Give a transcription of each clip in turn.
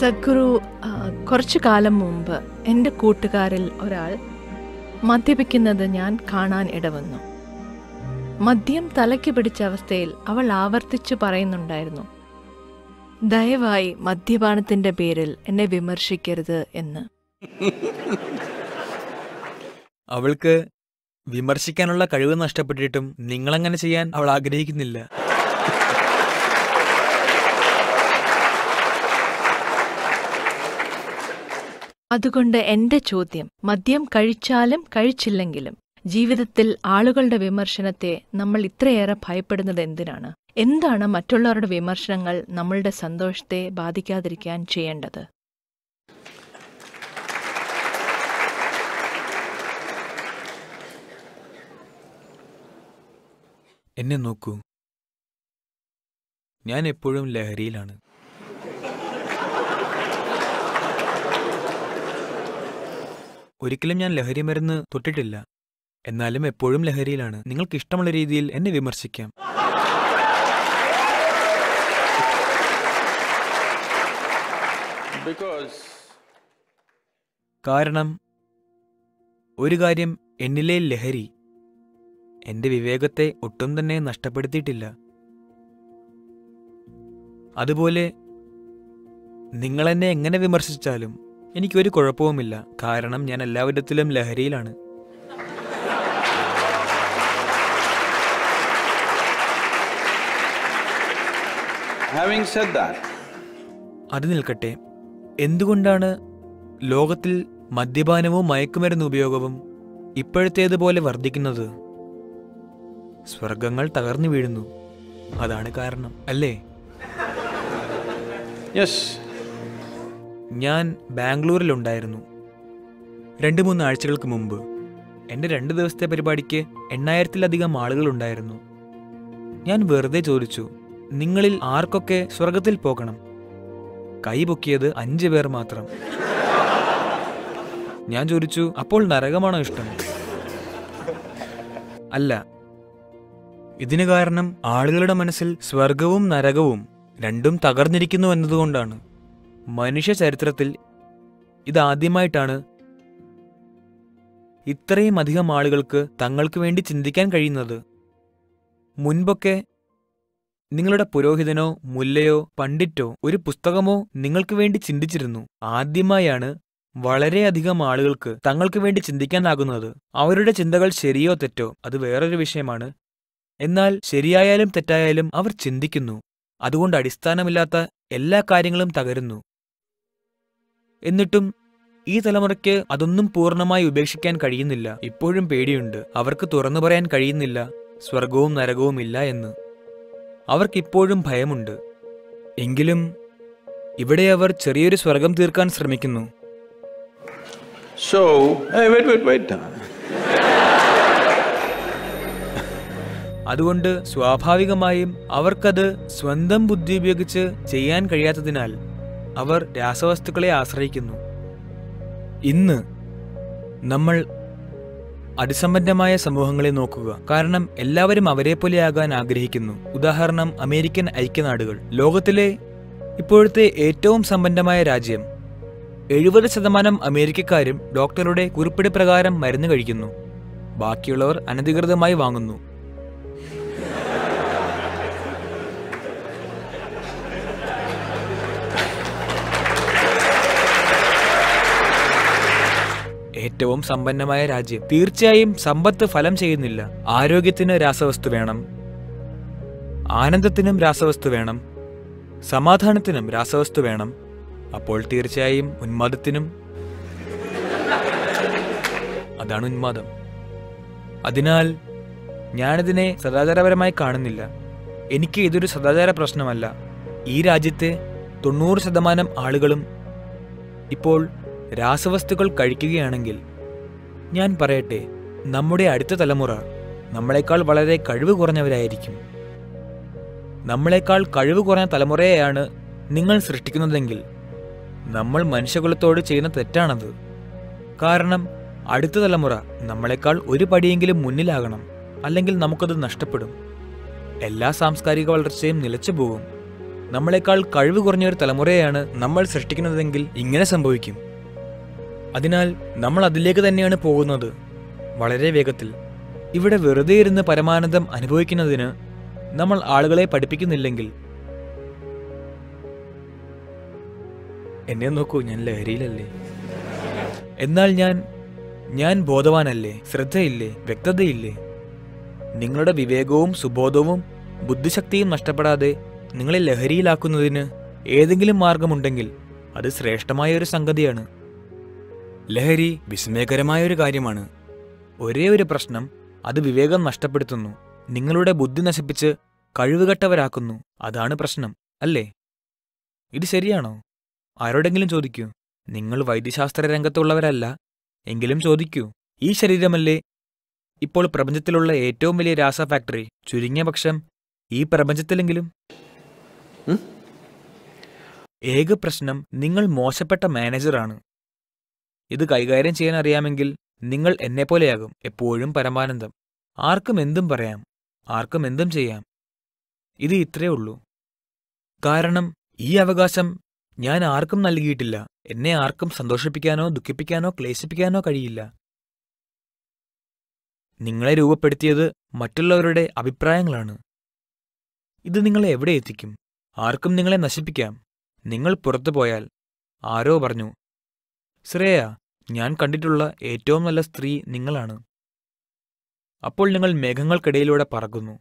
സദ്ഗുരു, കുറച്ചു കാലം മുമ്പ് എൻ്റെ കൂട്ടുകാരിൽ ഒരാൾ മദ്യപിക്കുന്നത് ഞാൻ കാണാൻ ഇടവന്നു. മദ്യം തലയ്ക്ക് പിടിച്ച അവസ്ഥയിൽ അവൾ ആവർത്തിച്ചു പറയുന്നുണ്ടായിരുന്നു, ദയവായി മദ്യപാനത്തിന്റെ പേരിൽ എന്നെ വിമർശിക്കരുത് എന്ന്. അവൾക്ക് വിമർശിക്കാനുള്ള കഴിവ് നഷ്ടപ്പെട്ടിട്ടും നിങ്ങളങ്ങനെ ചെയ്യാൻ അവൾ ആഗ്രഹിക്കുന്നില്ല. അതുകൊണ്ട് എൻ്റെ ചോദ്യം, മദ്യം കഴിച്ചാലും കഴിച്ചില്ലെങ്കിലും ജീവിതത്തിൽ ആളുകളുടെ വിമർശനത്തെ നമ്മൾ ഇത്രയേറെ ഭയപ്പെടുന്നത് എന്തിനാണ്? എന്താണ് മറ്റുള്ളവരുടെ വിമർശനങ്ങൾ നമ്മളുടെ സന്തോഷത്തെ ബാധിക്കാതിരിക്കാൻ ചെയ്യേണ്ടത്? എന്നെ നോക്കൂ, ഞാൻ എപ്പോഴും ലഹരിയിലാണ്. ഒരിക്കലും ഞാൻ ലഹരി മരുന്ന് തൊട്ടിട്ടില്ല. എന്നാലും എപ്പോഴും ലഹരിയിലാണ്. നിങ്ങൾക്ക് ഇഷ്ടമുള്ള രീതിയിൽ എന്നെ വിമർശിക്കാം. കാരണം ഒരു കാര്യം, എന്നിലെ ലഹരി എന്റെ വിവേകത്തെ ഒട്ടും തന്നെ നഷ്ടപ്പെടുത്തിയിട്ടില്ല. അതുപോലെ നിങ്ങളെന്നെ എങ്ങനെ വിമർശിച്ചാലും എനിക്കൊരു കുഴപ്പവുമില്ല. കാരണം ഞാൻ എല്ലാവിധത്തിലും ലഹരിയിലാണ്. അത് നിൽക്കട്ടെ, എന്തുകൊണ്ടാണ് ലോകത്തിൽ മദ്യപാനവും മയക്കുമരുന്ന് ഉപയോഗവും ഇപ്പോഴത്തേതുപോലെ വർദ്ധിക്കുന്നത്? സ്വർഗങ്ങൾ തകർന്നു വീഴുന്നു, അതാണ് കാരണം, അല്ലേ? ഞാൻ ബാംഗ്ലൂരിലുണ്ടായിരുന്നു 2-3 ആഴ്ചകൾക്ക് മുമ്പ്. എൻ്റെ 2 ദിവസത്തെ പരിപാടിക്ക് 8000-ലധികം ആളുകളുണ്ടായിരുന്നു. ഞാൻ വെറുതെ ചോദിച്ചു, നിങ്ങളിൽ ആർക്കൊക്കെ സ്വർഗത്തിൽ പോകണം? കൈ പൊക്കിയത് 5 പേർ മാത്രം. ഞാൻ ചോദിച്ചു, അപ്പോൾ നരകമാണോ ഇഷ്ടം? അല്ല. ഇതിന് കാരണം ആളുകളുടെ മനസ്സിൽ സ്വർഗവും നരകവും രണ്ടും തകർന്നിരിക്കുന്നു എന്നതുകൊണ്ടാണ്. മനുഷ്യ ചരിത്രത്തിൽ ഇതാദ്യമായിട്ടാണ് ഇത്രയും അധികം ആളുകൾക്ക് തങ്ങൾക്ക് വേണ്ടി ചിന്തിക്കാൻ കഴിയുന്നത്. മുൻപൊക്കെ നിങ്ങളുടെ പുരോഹിതനോ മുല്ലയോ പണ്ഡിറ്റോ ഒരു പുസ്തകമോ നിങ്ങൾക്ക് വേണ്ടി ചിന്തിച്ചിരുന്നു. ആദ്യമായാണ് വളരെയധികം ആളുകൾക്ക് തങ്ങൾക്ക് വേണ്ടി ചിന്തിക്കാനാകുന്നത്. അവരുടെ ചിന്തകൾ ശരിയോ തെറ്റോ അത് വേറൊരു വിഷയമാണ്. എന്നാൽ ശരിയായാലും തെറ്റായാലും അവർ ചിന്തിക്കുന്നു. അതുകൊണ്ട് അടിസ്ഥാനമില്ലാത്ത എല്ലാ കാര്യങ്ങളും തകരുന്നു. എന്നിട്ടും ഈ തലമുറയ്ക്ക് അതൊന്നും പൂർണ്ണമായി ഉപേക്ഷിക്കാൻ കഴിയുന്നില്ല. ഇപ്പോഴും പേടിയുണ്ട്. അവർക്ക് തുറന്നു പറയാൻ കഴിയുന്നില്ല സ്വർഗവും നരകവും ഇല്ല എന്ന്. അവർക്കിപ്പോഴും ഭയമുണ്ട്. എങ്കിലും ഇവിടെ അവർ ചെറിയൊരു സ്വർഗം തീർക്കാൻ ശ്രമിക്കുന്നു. അതുകൊണ്ട് സ്വാഭാവികമായും അവർക്കത് സ്വന്തം ബുദ്ധി ഉപയോഗിച്ച് ചെയ്യാൻ കഴിയാത്തതിനാൽ അവർ രാസവസ്തുക്കളെ ആശ്രയിക്കുന്നു. ഇന്ന് നമ്മൾ അതിസമ്പന്നമായ സമൂഹങ്ങളെ നോക്കുക. കാരണം എല്ലാവരും അവരെപ്പോലെയാകാൻ ആഗ്രഹിക്കുന്നു. ഉദാഹരണം, അമേരിക്കൻ ഐക്യനാടുകൾ, ലോകത്തിലെ ഇപ്പോഴത്തെ ഏറ്റവും സമ്പന്നമായ രാജ്യം. 70% അമേരിക്കക്കാരും ഡോക്ടറുടെ കുറിപ്പിടി പ്രകാരം മരുന്ന് കഴിക്കുന്നു. ബാക്കിയുള്ളവർ അനധികൃതമായി വാങ്ങുന്നു. ഏറ്റവും സമ്പന്നമായ രാജ്യം. തീർച്ചയായും സമ്പത്ത് ഫലം ചെയ്യുന്നില്ല. ആരോഗ്യത്തിന് രാസവസ്തു വേണം, ആനന്ദത്തിനും രാസവസ്തു വേണം, സമാധാനത്തിനും രാസവസ്തു വേണം. അപ്പോൾ തീർച്ചയായും ഉന്മാദത്തിനും. അതാണ് ഉന്മാദം. അതിനാൽ ഞാനിതിനെ സദാചാരപരമായി കാണുന്നില്ല. എനിക്ക് ഇതൊരു സദാചാര പ്രശ്നമല്ല. ഈ രാജ്യത്തെ 90% ആളുകളും ഇപ്പോൾ രാസവസ്തുക്കൾ കഴിക്കുകയാണെങ്കിൽ, ഞാൻ പറയട്ടെ, നമ്മുടെ അടുത്ത തലമുറ നമ്മളെക്കാൾ വളരെ കഴിവ് കുറഞ്ഞവരായിരിക്കും. നമ്മളെക്കാൾ കഴിവ് കുറഞ്ഞ തലമുറയെയാണ് നിങ്ങൾ സൃഷ്ടിക്കുന്നതെങ്കിൽ നമ്മൾ മനുഷ്യകുലത്തോട് ചെയ്യുന്ന തെറ്റാണത്. കാരണം അടുത്ത തലമുറ നമ്മളെക്കാൾ ഒരു പടിയെങ്കിലും മുന്നിലാകണം. അല്ലെങ്കിൽ നമുക്കത് നഷ്ടപ്പെടും. എല്ലാ സാംസ്കാരിക വളർച്ചയും നിലച്ചു പോകും. നമ്മളെക്കാൾ കഴിവ് കുറഞ്ഞ ഒരു തലമുറയെയാണ് നമ്മൾ സൃഷ്ടിക്കുന്നതെങ്കിൽ ഇങ്ങനെ സംഭവിക്കും. അതിനാൽ നമ്മൾ അതിലേക്ക് തന്നെയാണ് പോകുന്നത്, വളരെ വേഗത്തിൽ. ഇവിടെ വെറുതെ ഇരുന്ന് പരമാനന്ദം അനുഭവിക്കുന്നതിന് നമ്മൾ ആളുകളെ പഠിപ്പിക്കുന്നില്ലെങ്കിൽ. എന്നെ നോക്കൂ, ഞാൻ ലഹരിയിലല്ലേ? എന്നാൽ ഞാൻ ബോധവാനല്ലേ? ശ്രദ്ധയില്ലേ? വ്യക്തതയില്ലേ? നിങ്ങളുടെ വിവേകവും സുബോധവും ബുദ്ധിശക്തിയും നഷ്ടപ്പെടാതെ നിങ്ങളെ ലഹരിയിലാക്കുന്നതിന് ഏതെങ്കിലും മാർഗമുണ്ടെങ്കിൽ അത് ശ്രേഷ്ഠമായ ഒരു സംഗതിയാണ്. ലഹരി വിസ്മയകരമായ ഒരു കാര്യമാണ്. ഒരേ ഒരു പ്രശ്നം, അത് വിവേകം നഷ്ടപ്പെടുത്തുന്നു, നിങ്ങളുടെ ബുദ്ധി നശിപ്പിച്ച് കഴിവുകെട്ടവരാക്കുന്നു. അതാണ് പ്രശ്നം, അല്ലേ? ഇത് ശരിയാണോ? ആരോടെങ്കിലും ചോദിക്കൂ. നിങ്ങൾ വൈദ്യശാസ്ത്ര രംഗത്തുള്ളവരല്ല എങ്കിലും ചോദിക്കൂ. ഈ ശരീരമല്ലേ ഇപ്പോൾ പ്രപഞ്ചത്തിലുള്ള ഏറ്റവും വലിയ രാസ ഫാക്ടറി? ചുരുങ്ങിയ പക്ഷം ഈ പ്രപഞ്ചത്തിലെങ്കിലും. ഏക പ്രശ്നം, നിങ്ങൾ മോശപ്പെട്ട മാനേജറാണ്. ഇത് കൈകാര്യം ചെയ്യാൻ അറിയാമെങ്കിൽ നിങ്ങൾ എന്നെപ്പോലെയാകും, എപ്പോഴും പരമാനന്ദം. ആർക്കും എന്തും പറയാം, ആർക്കും എന്തും ചെയ്യാം. ഇത് ഇത്രയേ ഉള്ളൂ. കാരണം ഈ അവകാശം ഞാൻ ആർക്കും നൽകിയിട്ടില്ല. എന്നെ ആർക്കും സന്തോഷിപ്പിക്കാനോ ദുഃഖിപ്പിക്കാനോ ക്ലേശിപ്പിക്കാനോ കഴിയില്ല. നിങ്ങളെ രൂപപ്പെടുത്തിയത് മറ്റുള്ളവരുടെ അഭിപ്രായങ്ങളാണ്. ഇത് നിങ്ങളെ എവിടെ എത്തിക്കും? ആർക്കും നിങ്ങളെ നശിപ്പിക്കാം. നിങ്ങൾ പുറത്തു പോയാൽ ആരോ പറഞ്ഞു, ശ്രേയ, ഞാൻ കണ്ടിട്ടുള്ള ഏറ്റവും നല്ല സ്ത്രീ നിങ്ങളാണ്. അപ്പോൾ നിങ്ങൾ മേഘങ്ങൾക്കിടയിലൂടെ പറക്കുന്നു.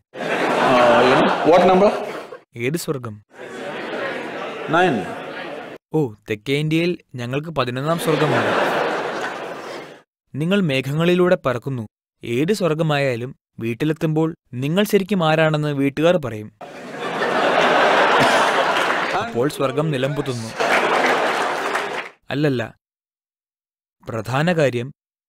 ഏത് സ്വർഗം? 9. ഓ, തെക്കേ ഇന്ത്യയിൽ ഞങ്ങൾക്ക് 11ാം സ്വർഗമാണ്. നിങ്ങൾ മേഘങ്ങളിലൂടെ പറക്കുന്നു. ഏത് സ്വർഗമായാലും വീട്ടിലെത്തുമ്പോൾ നിങ്ങൾ ശരിക്കും ആരാണെന്ന് വീട്ടുകാർ പറയും. അപ്പോൾ സ്വർഗം നിലംപൊത്തുന്നു. അല്ലല്ല, പ്രധാന കാര്യം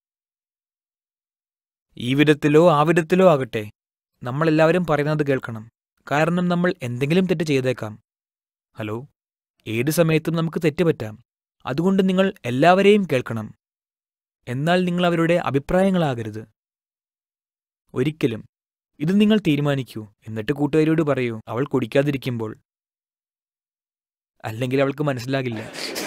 ഈ വിധത്തിലോ ആ വിധത്തിലോ ആകട്ടെ, നമ്മളെല്ലാവരും പറയുന്നത് കേൾക്കണം. കാരണം നമ്മൾ എന്തെങ്കിലും തെറ്റ് ചെയ്തേക്കാം. ഹലോ, ഏത് സമയത്തും നമുക്ക് തെറ്റുപറ്റാം. അതുകൊണ്ട് നിങ്ങൾ എല്ലാവരെയും കേൾക്കണം. എന്നാൽ നിങ്ങൾ അവരുടെ അഭിപ്രായങ്ങളാകരുത്. ഒരിക്കലും. ഇത് നിങ്ങൾ തീരുമാനിക്കൂ. എന്നിട്ട് കൂട്ടുകാരിയോട് പറയൂ, അവൾ കുടിക്കാതിരിക്കുമ്പോൾ. അല്ലെങ്കിൽ അവൾക്ക് മനസ്സിലാകില്ല.